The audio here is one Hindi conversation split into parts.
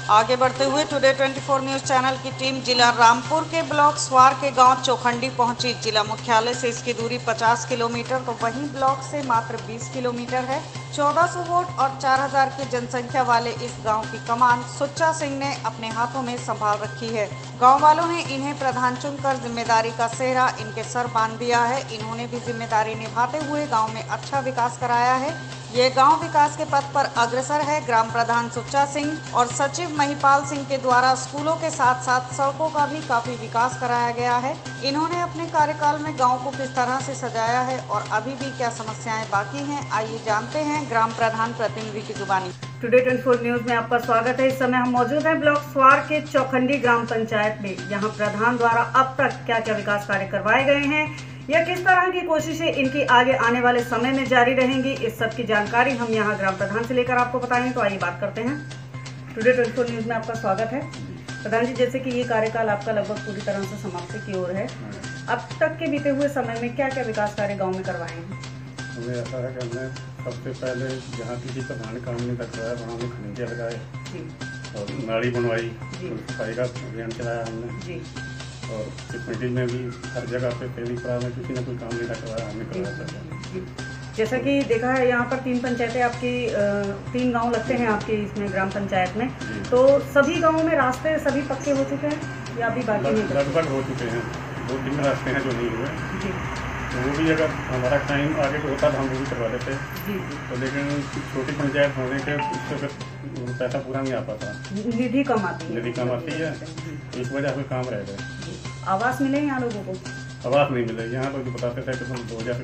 आगे बढ़ते हुए टुडे 24 न्यूज चैनल की टीम जिला रामपुर के ब्लॉक स्वार के गांव चौखंडी पहुंची। जिला मुख्यालय से इसकी दूरी 50 किलोमीटर तो वहीं ब्लॉक से मात्र 20 किलोमीटर है। 1400 वोट और 4000 की जनसंख्या वाले इस गांव की कमान सुच्चा सिंह ने अपने हाथों में संभाल रखी है। गांव वालों ने इन्हें प्रधान चुनकर जिम्मेदारी का सेहरा इनके सर बांध दिया है। इन्होंने भी जिम्मेदारी निभाते हुए गाँव में अच्छा विकास कराया है। ये गांव विकास के पथ पर अग्रसर है। ग्राम प्रधान सुच्चा सिंह और सचिव महिपाल सिंह के द्वारा स्कूलों के साथ साथ सड़कों का भी काफी विकास कराया गया है। इन्होंने अपने कार्यकाल में गांव को किस तरह से सजाया है और अभी भी क्या समस्याएं बाकी हैं, आइए जानते हैं ग्राम प्रधान प्रतिनिधि की जुबानी। टुडे 24 न्यूज में आपका स्वागत है। इस समय हम मौजूद हैं ब्लॉक स्वार के चौखंडी ग्राम पंचायत में। यहाँ प्रधान द्वारा अब तक क्या क्या विकास कार्य करवाए गए हैं या किस तरह की कोशिशें इनकी आगे आने वाले समय में जारी रहेंगी, इस सब की जानकारी हम यहाँ ग्राम प्रधान से लेकर आपको बताएंगे। तो आइए बात करते हैं। टुडे 24 न्यूज में आपका स्वागत है। प्रधान जी, जैसे कि ये कार्यकाल आपका लगभग पूरी तरह से समाप्ति की ओर है, अब तक के बीते हुए समय में क्या क्या विकास कार्य गाँव में करवाए हैं? हमें ऐसा है कि हमने सबसे पहले जहाँ किसी प्रधान काम नहीं करवाया वहाँ हमने खनिजा लगाए और नाली बनवाई, सफाई का अभियान चलाया हमने और कमेटी में भी हर जगह पे पहली प्रार में किसी ने कोई काम नहीं करवाया, हमने करवाया। जैसा कि देखा है यहाँ पर 3 पंचायतें आपकी 3 गांव लगते हैं आपके इसमें ग्राम पंचायत में, तो सभी गांवों में रास्ते सभी पक्के हो चुके हैं या अभी बाकी नहीं? लगभग हो चुके हैं। 2-3 रास्ते हैं जो नहीं हुए जी, तो वो भी अगर हमारा टाइम आगे होता तो हम वो भी करवा देते जी। तो लेकिन छोटी पंचायत होने के उससे पैसा पूरा नहीं आ पाता, निधि कम आती है, इस वजह से काम रह गए। आवास मिले यहाँ लोगों को? आवास नहीं मिले। यहाँ लोग बताते थे कि हम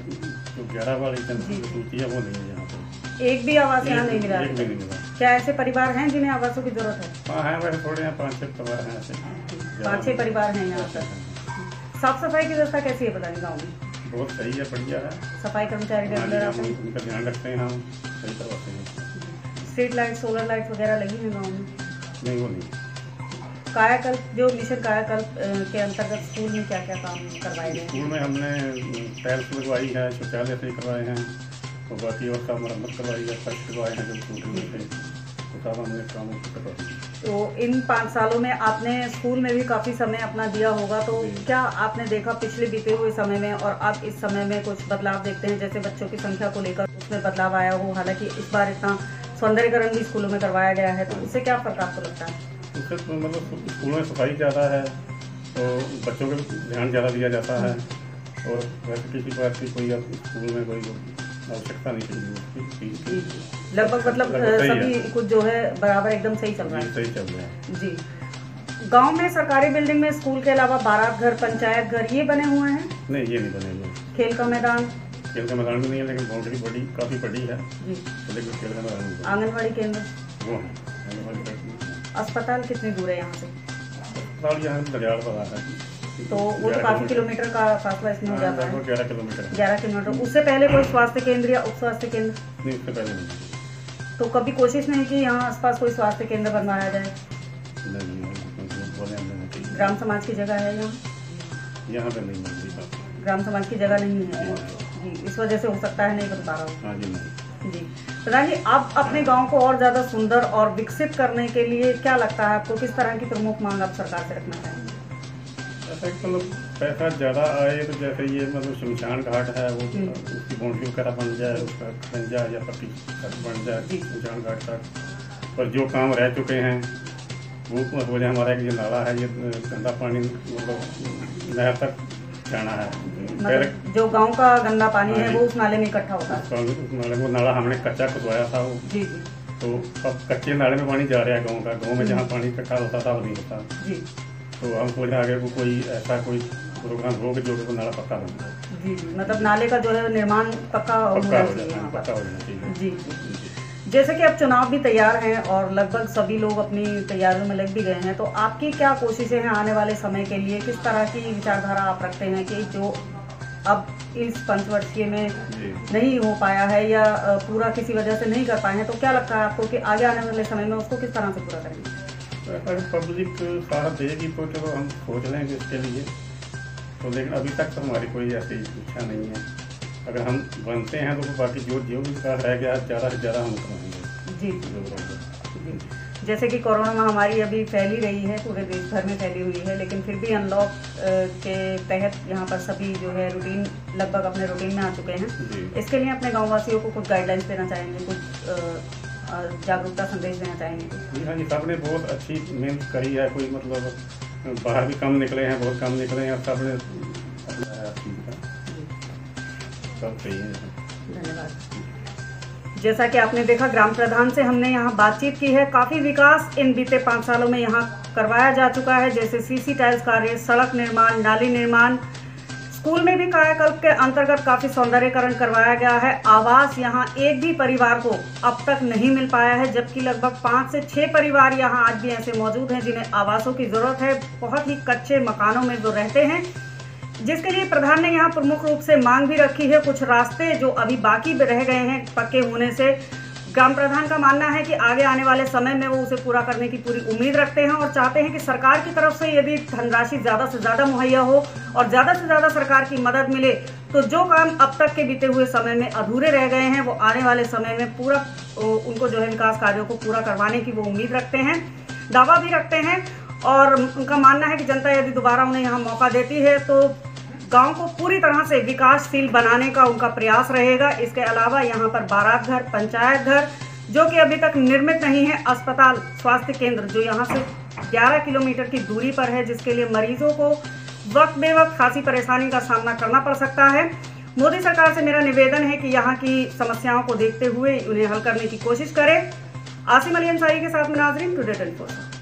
2011 वाली सूची है वो नहीं है यहाँ पे। एक भी आवास यहाँ नहीं मिला? एक भी नहीं मिला। क्या ऐसे परिवार हैं जिन्हें आवासों की जरूरत है? हाँ है, वैसे थोड़े यहाँ 5-6 परिवार हैं ऐसे। 5-6 परिवार हैं यहाँ पर। साफ सफाई की व्यवस्था कैसी है बताएं गाँव में? बहुत सही है, बढ़िया है। सफाई कर्मचारी उनका ध्यान रखते हैं, हम सही करवाते हैं। स्ट्रीट लाइट, सोलर लाइट वगैरह लगी है गाँव में? नहीं, वो नहीं। कायाकल्प, जो मिशन कायाकल्प के अंतर्गत स्कूल में क्या क्या काम करवाए गए? स्कूल में हमने टाइल्स लगवाई है, शौचालय से करवाए हैं और बाकी और सब मरम्मत करवाई है, फर्श करवाए हैं जो टूटे हुए थे, तो सब हमने काम करवाया। तो इन 5 सालों में आपने स्कूल में भी काफ़ी समय अपना दिया होगा, तो क्या आपने देखा पिछले बीते हुए समय में और अब इस समय में कुछ बदलाव देखते हैं? जैसे बच्चों की संख्या को लेकर उसमें बदलाव आया हो, हालांकि इस बार इतना सौंदर्यीकरण भी स्कूलों में करवाया गया है, तो इससे क्या फ़र्क आपको लगता है? उससे तो मतलब स्कूलों में सफाई ज़्यादा है तो बच्चों को ध्यान ज़्यादा दिया जाता है और वैसे किसी बात की कोई स्कूल में कोई आवश्यकता नहीं चाहिए। लगभग मतलब सभी कुछ जो है बराबर एकदम सही चल रहा है? सही चल रहा है जी। गांव में सरकारी बिल्डिंग में स्कूल के अलावा बारात घर, पंचायत घर ये बने हुए हैं? नहीं, ये नहीं बने हुए। खेल का मैदान? खेल का मैदान भी नहीं है, लेकिन बाउंड्री काफ़ी बड़ी है जी, तो लेकिन खेल का मैदान नहीं। आंगनबाड़ी केंद्र वो है। अस्पताल कितनी दूर है यहाँ से? अस्पताल यहाँ दरियाल पर आता है, तो वो तो काफ़ी किलोमीटर का फासला इसमें हो जाता है। 11 किलोमीटर। 11 किलोमीटर। उससे पहले कोई स्वास्थ्य केंद्र या उप स्वास्थ्य केंद्र? नहीं, उससे पहले नहीं। तो कभी कोशिश नहीं कि यहाँ आसपास कोई स्वास्थ्य केंद्र बनवाया जाए? ग्राम समाज की जगह है यहाँ पे नहीं मिलती। ग्राम समाज की जगह नहीं है जी, इस वजह से हो सकता है नहीं बन पा रहा हूँ जी। प्रधान जी, आप अपने गांव को और ज़्यादा सुंदर और विकसित करने के लिए क्या लगता है आपको, किस तरह की प्रमुख मांग आप सरकार से रखना चाहेंगे? ऐसा मतलब पैसा ज़्यादा आए तो जैसे ये मतलब शमशान घाट है वो उसकी बाउंड्री वगैरह बन जाए, उसका खंजा या पट्टी बन जाए शमशान घाट तक। पर जो काम रह चुके हैं वो वजह हमारा ये नाला है, ये गंदा पानी मतलब नहर तक जाना है। मतलब जो गांव का गंदा पानी है वो उस नाले में इकट्ठा होता है? उस नाले वो नाला हमने कच्चा खुदवाया था वो जी, तो अब कच्चे नाले में पानी जा रहा है गाँव का। गाँव में जहाँ पानी इकट्ठा होता था वो नहीं होता जी, तो हम सोच रहे आगे को कोई ऐसा कोई प्रोग्राम हो कि जो नाला पक्का बन जाए जी। मतलब नाले का जो है निर्माण पक्का हो जाना चाहिए जी। जैसे कि अब चुनाव भी तैयार हैं और लगभग सभी लोग अपनी तैयारियों में लग भी गए हैं, तो आपकी क्या कोशिशें हैं आने वाले समय के लिए? किस तरह की विचारधारा आप रखते हैं कि जो अब इस पंचवर्षीय में नहीं हो पाया है या पूरा किसी वजह से नहीं कर पाए हैं, तो क्या लगता है आपको कि आगे आने वाले समय में उसको किस तरह से पूरा करेंगे? अगर पब्लिक साथ देगी तो चलो हम सोच लेंगे इसके लिए, तो लेकिन अभी तक तो हमारी कोई ऐसी इच्छा नहीं है। अगर हम बनते हैं तो बाकी जो भी विकास रह गया ज़्यादा से ज़्यादा हम करवाएंगे जी। जैसे कि कोरोना महामारी अभी फैली रही है, पूरे देश भर में फैली हुई है, लेकिन फिर भी अनलॉक के तहत यहाँ पर सभी जो है रूटीन लगभग अपने रूटीन में आ चुके हैं। इसके लिए अपने गाँव वासियों को कुछ गाइडलाइंस देना चाहेंगे, कुछ जागरूकता संदेश देना चाहेंगे? हाँ जी, सबने बहुत अच्छी मेहनत करी है। कोई मतलब बाहर भी कम निकले हैं, बहुत कम निकले हैं, सबने अपना चीज़ का सब सही है। धन्यवाद। जैसा कि आपने देखा, ग्राम प्रधान से हमने यहाँ बातचीत की है। काफ़ी विकास इन बीते 5 सालों में यहाँ करवाया जा चुका है, जैसे सीसी टाइल्स कार्य, सड़क निर्माण, नाली निर्माण, स्कूल में भी कायाकल्प के अंतर्गत काफ़ी सौंदर्यीकरण करवाया गया है। आवास यहाँ एक भी परिवार को अब तक नहीं मिल पाया है, जबकि लगभग 5 से 6 परिवार यहाँ आज भी ऐसे मौजूद हैं जिन्हें आवासों की ज़रूरत है, बहुत ही कच्चे मकानों में जो रहते हैं, जिसके लिए प्रधान ने यहाँ प्रमुख रूप से मांग भी रखी है। कुछ रास्ते जो अभी बाकी रह गए हैं पक्के होने से, ग्राम प्रधान का मानना है कि आगे आने वाले समय में वो उसे पूरा करने की पूरी उम्मीद रखते हैं और चाहते हैं कि सरकार की तरफ से यदि धनराशि ज़्यादा से ज़्यादा मुहैया हो और ज़्यादा से ज़्यादा सरकार की मदद मिले तो जो काम अब तक के बीते हुए समय में अधूरे रह गए हैं वो आने वाले समय में पूरा उनको जो है विकास कार्यों को पूरा करवाने की वो उम्मीद रखते हैं, दावा भी रखते हैं। और उनका मानना है कि जनता यदि दोबारा उन्हें यहाँ मौका देती है तो गांव को पूरी तरह से विकासशील बनाने का उनका प्रयास रहेगा। इसके अलावा यहाँ पर बारात घर, पंचायत घर जो कि अभी तक निर्मित नहीं है, अस्पताल, स्वास्थ्य केंद्र जो यहाँ से 11 किलोमीटर की दूरी पर है, जिसके लिए मरीजों को वक्त बेवक्त खासी परेशानी का सामना करना पड़ सकता है। मोदी सरकार से मेरा निवेदन है कि यहाँ की समस्याओं को देखते हुए उन्हें हल करने की कोशिश करें। आसिम अली अंसारी के साथ में नाजरीन, टुडे 24।